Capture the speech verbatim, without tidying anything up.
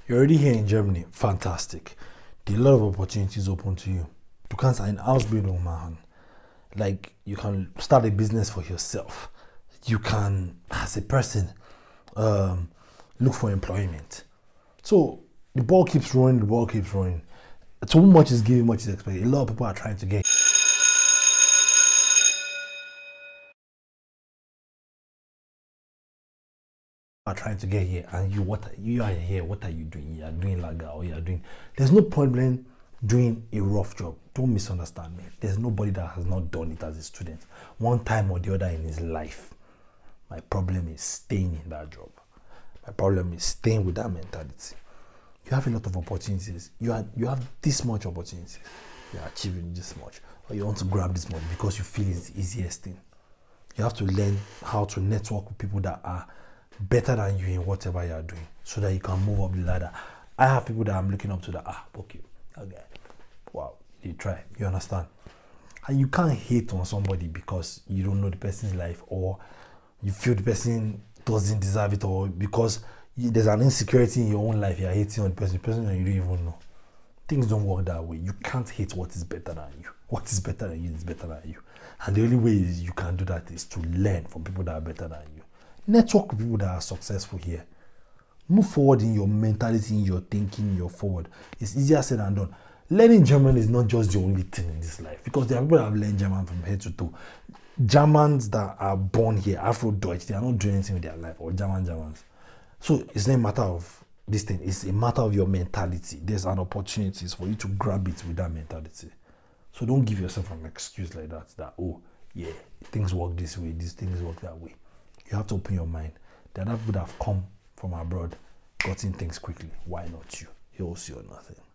You're already here in Germany. Fantastic. There are a lot of opportunities open to you. Du kannst eine Ausbildung machen. Like, you can start a business for yourself. You can, as a person, um, look for employment. So the ball keeps rolling, the ball keeps rolling. Too much is given, much is expected. A lot of people are trying to get are trying to get here, and you what you are here, what are you doing? You are doing laga, or you are doing. There's no problem doing a rough job. Don't misunderstand me. There's nobody that has not done it as a student, one time or the other in his life. My problem is staying in that job. My problem is staying with that mentality. You have a lot of opportunities. You are you have this much opportunities. You are achieving this much, or you want to grab this much because you feel it's the easiest thing. You have to learn how to network with people that are better than you in whatever you are doing, so that you can move up the ladder. I have people that I'm looking up to that, ah, okay, okay, wow, you try, you understand? And you can't hate on somebody because you don't know the person's life, or you feel the person doesn't deserve it, or because you, there's an insecurity in your own life, you're hating on the person, the person that you don't even know. Things don't work that way. You can't hate what is better than you. What is better than you is better than you. And the only way is you can do that is to learn from people that are better than you. Network with people that are successful here. Move forward in your mentality, in your thinking, your forward. It's easier said than done. Learning German is not just the only thing in this life, because there are people that have learned German from head to toe. Germans that are born here, Afro-Deutsch, they are not doing anything with their life, or German Germans. So it's not a matter of this thing, it's a matter of your mentality. There's an opportunity for you to grab it with that mentality. So don't give yourself an excuse like that, that, oh, yeah, things work this way, these things work that way. You have to open your mind. There are people that have come from abroad, gotten things quickly. Why not you? You'll see or nothing.